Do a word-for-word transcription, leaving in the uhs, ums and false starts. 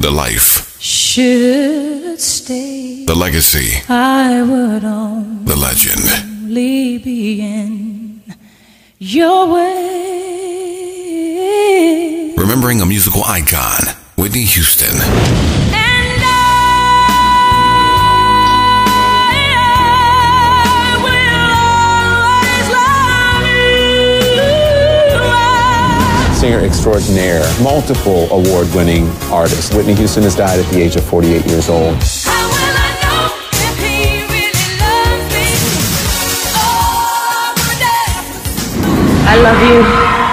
The life. Should stay. The legacy. I would only The legend. be in your way. Remembering a musical icon, Whitney Houston. And I, I will always love you. Singer extraordinaire, multiple award-winning artist. Whitney Houston has died at the age of forty-eight years old. How will I know if he really loves me? Oh, I love you.